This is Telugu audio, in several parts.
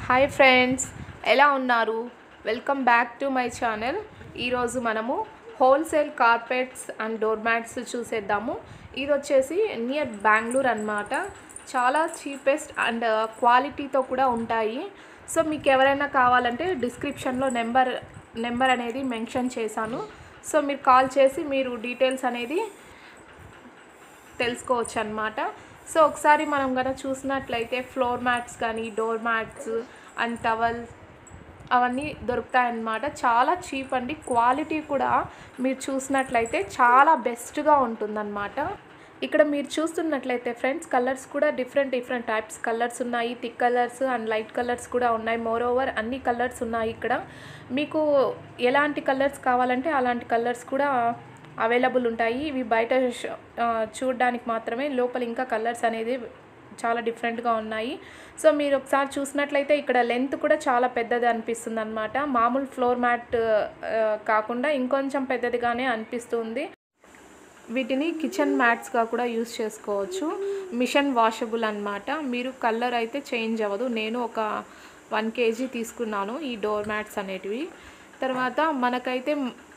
హాయ్ ఫ్రెండ్స్, ఎలా ఉన్నారు? Welcome back to my channel. ఈరోజు మనము wholesale carpets and door mats చూసేద్దాము. ఇది వచ్చేసి నియర్ బెంగళూరు అన్నమాట. చాలా చీపెస్ట్ అండ్ క్వాలిటీతో కూడా ఉంటాయి. సో మీకు ఎవరైనా కావాలంటే డిస్క్రిప్షన్లో నెంబర్ అనేది మెన్షన్ చేశాను. సో మీరు కాల్ చేసి మీరు డీటెయిల్స్ అనేది తెలుసుకోవచ్చు అన్నమాట. సో ఒకసారి మనం కనుక చూసినట్లయితే ఫ్లోర్ మ్యాట్స్ కానీ డోర్ మ్యాట్స్ అండ్ టవల్స్ అవన్నీ దొరుకుతాయన్నమాట. చాలా చీప్ అండి. క్వాలిటీ కూడా మీరు చూసినట్లయితే చాలా బెస్ట్గా ఉంటుందన్నమాట. ఇక్కడ మీరు చూస్తున్నట్లయితే ఫ్రెండ్స్, కలర్స్ కూడా డిఫరెంట్ టైప్స్ కలర్స్ ఉన్నాయి. Thick colours and light colours కూడా ఉన్నాయి. మోర్ ఓవర్ అన్ని కలర్స్ ఉన్నాయి. ఇక్కడ మీకు ఎలాంటి కలర్స్ కావాలంటే అలాంటి కలర్స్ కూడా అవైలబుల్ ఉంటాయి. ఇవి బయట చూడడానికి మాత్రమే, లోపల ఇంకా కలర్స్ అనేది చాలా డిఫరెంట్గా ఉన్నాయి. సో మీరు ఒకసారి చూసినట్లయితే ఇక్కడ లెంత్ కూడా చాలా పెద్దది అనిపిస్తుంది అన్నమాట. మామూలు ఫ్లోర్ మ్యాట్ కాకుండా ఇంకొంచెం పెద్దదిగానే అనిపిస్తుంది. వీటిని కిచెన్ మ్యాట్స్గా కూడా యూస్ చేసుకోవచ్చు. మిషన్ వాషబుల్ అన్నమాట. మీరు కలర్ అయితే చేంజ్ అవ్వదు. నేను ఒక 1 kg తీసుకున్నాను ఈ డోర్ మ్యాట్స్ అనేటివి. తర్వాత మనకైతే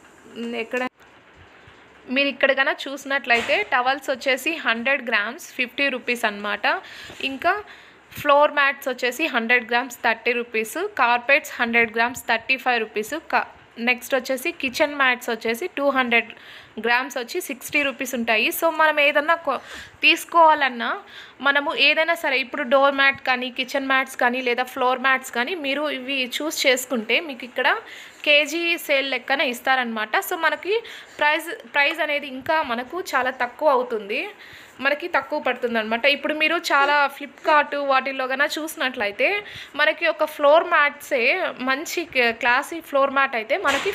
మీరు ఇక్కడ కన్నా చూసినట్లయితే టవల్స్ వచ్చేసి 100 grams 50 రూపీస్ అన్నమాట. ఇంకా ఫ్లోర్ మ్యాట్స్ వచ్చేసి 100 grams 30 rupees. Carpets 100 grams 35 rupees. Next వచ్చేసి కిచెన్ మ్యాట్స్ వచ్చేసి 200 grams వచ్చి 60 రూపీస్ ఉంటాయి. సో మనం ఏదన్నా తీసుకోవాలన్నా మనము ఏదైనా సరే, ఇప్పుడు డోర్ మ్యాట్ కానీ కిచెన్ మ్యాట్స్ కానీ లేదా ఫ్లోర్ మ్యాట్స్ కానీ మీరు ఇవి చూస్ చేసుకుంటే మీకు ఇక్కడ కేజీ సేల్ లెక్కన ఇస్తారనమాట. సో మనకి ప్రైస్ అనేది ఇంకా మనకు చాలా తక్కువ అవుతుంది, మనకి తక్కువ పడుతుంది అనమాట. ఇప్పుడు మీరు చాలా ఫ్లిప్కార్ట్ వాటిల్లో కన్నా చూసినట్లయితే మనకి ఒక ఫ్లోర్ మ్యాట్సే మంచి క్లాసీ ఫ్లోర్ మ్యాట్ అయితే మనకి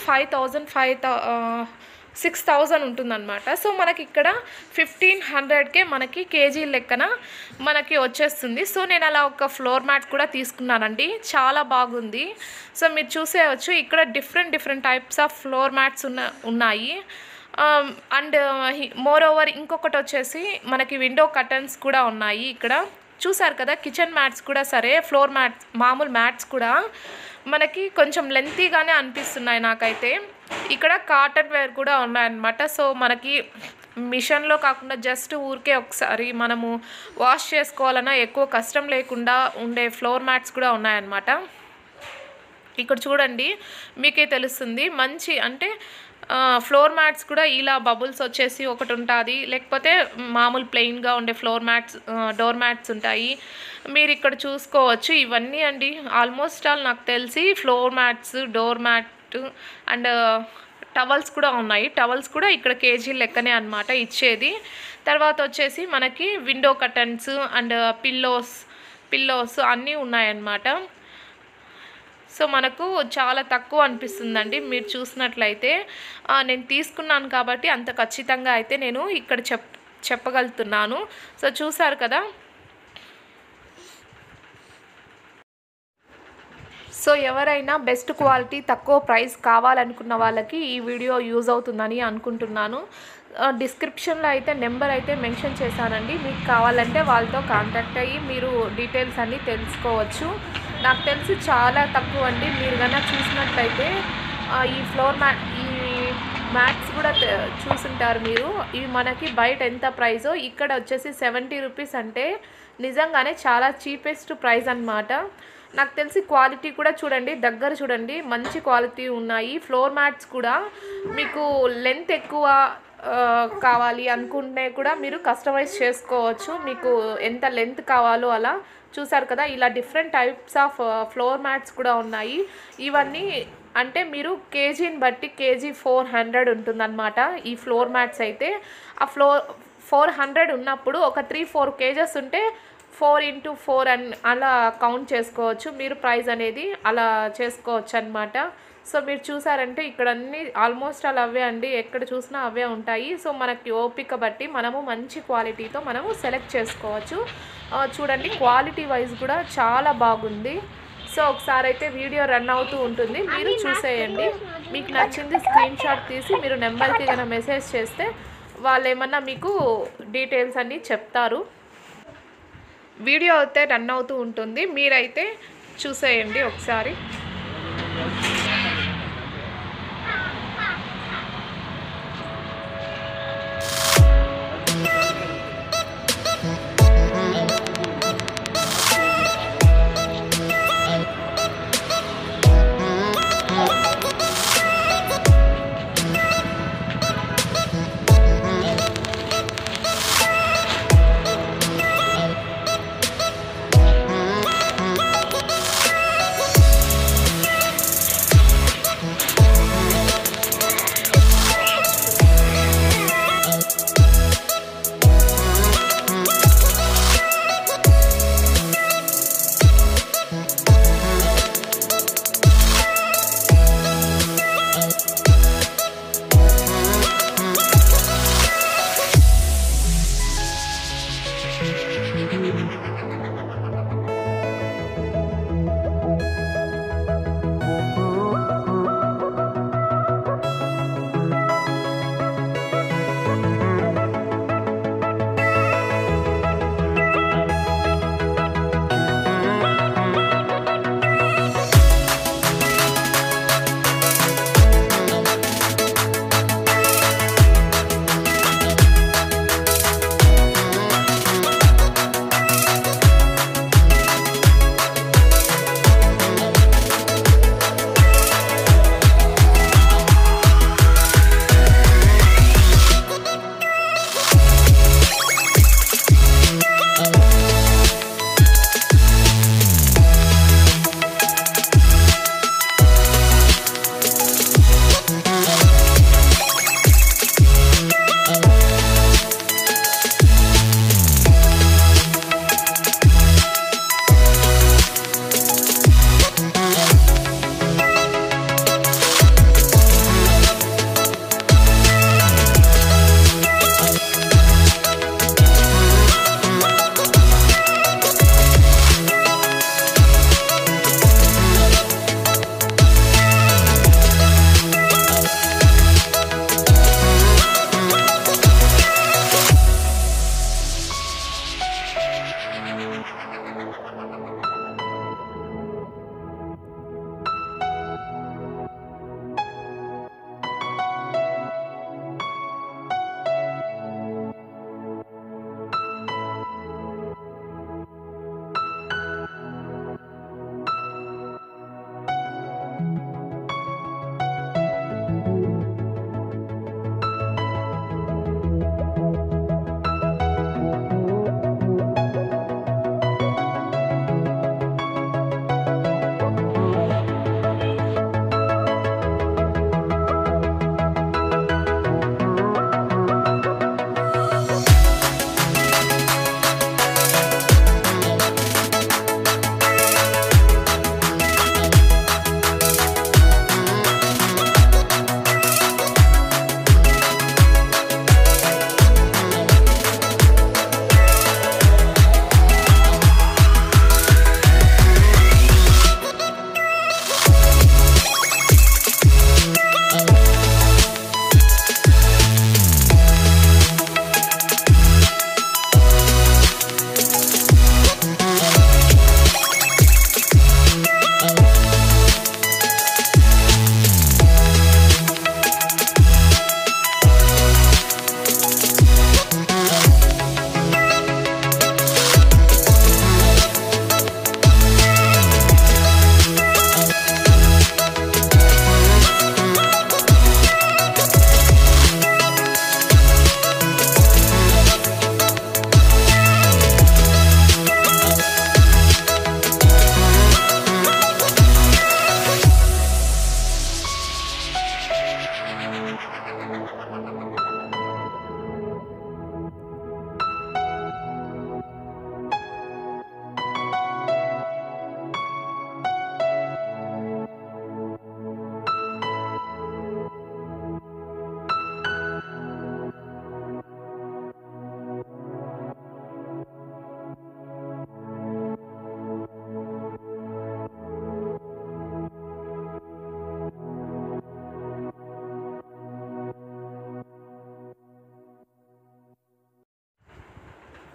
6,000 ఉంటుందన్నమాట. సో మనకి ఇక్కడ 1,500కే మనకి కేజీ లెక్కన మనకి వచ్చేస్తుంది. సో నేను అలా ఒక ఫ్లోర్ మ్యాట్ కూడా తీసుకున్నానండి, చాలా బాగుంది. సో మీరు చూసేయచ్చు ఇక్కడ different types of floor mats ఉన్నాయి. అండ్ మోర్ ఓవర్ ఇంకొకటి వచ్చేసి మనకి విండో కర్టన్స్ కూడా ఉన్నాయి. ఇక్కడ చూసారు కదా, కిచెన్ మ్యాట్స్ కూడా సరే, ఫ్లోర్ మ్యాట్స్ మామూలు మ్యాట్స్ కూడా మనకి కొంచెం లెంతీగానే అనిపిస్తున్నాయి నాకైతే. ఇక్కడ కాటన్ వేర్ కూడా ఉన్నాయన్నమాట. సో మనకి మిషన్లో కాకుండా జస్ట్ ఊరికే ఒకసారి మనము వాష్ చేసుకోవాలన్నా ఎక్కువ కష్టం లేకుండా ఉండే ఫ్లోర్ మ్యాట్స్ కూడా ఉన్నాయన్నమాట. ఇక్కడ చూడండి, మీకే తెలుస్తుంది. మంచి అంటే ఫ్లోర్ మ్యాట్స్ కూడా ఇలా బబుల్స్ వచ్చేసి ఒకటి ఉంటుంది, లేకపోతే మామూలు ప్లెయిన్గా ఉండే ఫ్లోర్ మ్యాట్స్ డోర్ మ్యాట్స్ ఉంటాయి. మీరు ఇక్కడ చూసుకోవచ్చు. ఇవన్నీ అండి ఆల్మోస్ట్ ఆల్ నాకు తెలిసి floor mats, door mat and towels కూడా ఉన్నాయి. టవల్స్ కూడా ఇక్కడ కేజీ లెక్కనే అన్నమాట ఇచ్చేది. తర్వాత వచ్చేసి మనకి విండో కర్టన్స్ అండ్ పిల్లోస్ అన్నీ ఉన్నాయన్నమాట. సో మనకు చాలా తక్కువ అనిపిస్తుందండి. మీరు చూసినట్లయితే నేను తీసుకున్నాను కాబట్టి అంత ఖచ్చితంగా అయితే నేను ఇక్కడ చెప్పగలుగుతున్నాను. సో చూసారు కదా. సో ఎవరైనా బెస్ట్ క్వాలిటీ తక్కువ ప్రైస్ కావాలనుకున్న వాళ్ళకి ఈ వీడియో యూజ్ అవుతుందని అనుకుంటున్నాను. డిస్క్రిప్షన్లో అయితే నెంబర్ అయితే మెన్షన్ చేశానండి. మీకు కావాలంటే వాళ్ళతో కాంటాక్ట్ అయ్యి మీరు డీటెయిల్స్ అన్నీ తెలుసుకోవచ్చు. నాకు తెలిసి చాలా తక్కువ అండి. మీరు కన్నా చూసినట్లయితే ఈ మ్యాట్స్ కూడా చూసుంటారు మీరు. ఇవి మనకి బయట ఎంత ప్రైజో ఇక్కడ వచ్చేసి 70 రూపీస్ అంటే నిజంగానే చాలా చీపెస్ట్ ప్రైస్ అన్నమాట. నాకు తెలిసి క్వాలిటీ కూడా చూడండి, దగ్గర చూడండి, మంచి క్వాలిటీ ఉన్నాయి. ఫ్లోర్ మ్యాట్స్ కూడా మీకు లెంత్ ఎక్కువ కావాలి అనుకుంటే కూడా మీరు కస్టమైజ్ చేసుకోవచ్చు. మీకు ఎంత లెంత్ కావాలో అలా. చూసారు కదా, ఇలా different types of floor mats కూడా ఉన్నాయి. ఇవన్నీ అంటే మీరు కేజీని బట్టి కేజీ 400 ఉంటుందన్నమాట ఈ ఫ్లోర్ మ్యాట్స్ అయితే. ఆ 400 ఉన్నప్పుడు ఒక 3-4 kgs ఉంటే 4x4 అని అలా కౌంట్ చేసుకోవచ్చు. మీరు ప్రైస్ అనేది అలా చేసుకోవచ్చు అన్నమాట. సో మీరు చూసారంటే ఇక్కడ అన్నీ ఆల్మోస్ట్ అలా అవే అండి, ఎక్కడ చూసినా అవే ఉంటాయి. సో మనకి ఓపిక బట్టి మనము మంచి క్వాలిటీతో మనము సెలెక్ట్ చేసుకోవచ్చు. చూడండి, క్వాలిటీ వైజ్ కూడా చాలా బాగుంది. సో ఒకసారి అయితే వీడియో రన్ అవుతూ ఉంటుంది, మీరు చూసేయండి. మీకు నచ్చింది స్క్రీన్ షాట్ తీసి మీరు నెంబర్కి కనుక మెసేజ్ చేస్తే వాళ్ళు ఏమన్నా మీకు డీటెయిల్స్ అన్నీ చెప్తారు. వీడియో అయితే రన్ అవుతూ ఉంటుంది, మీరైతే చూసేయండి ఒకసారి.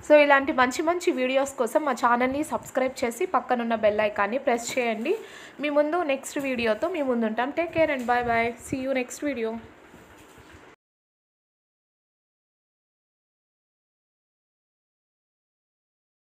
సో ఇలాంటి మంచి మంచి వీడియోస్ కోసం మా ఛానల్ని సబ్స్క్రైబ్ చేసి పక్కనున్న బెల్ ఐకాన్ని ప్రెస్ చేయండి. మీ ముందు నెక్స్ట్ వీడియోతో మీ ముందు ఉంటాం. Take care and bye bye. See you next video.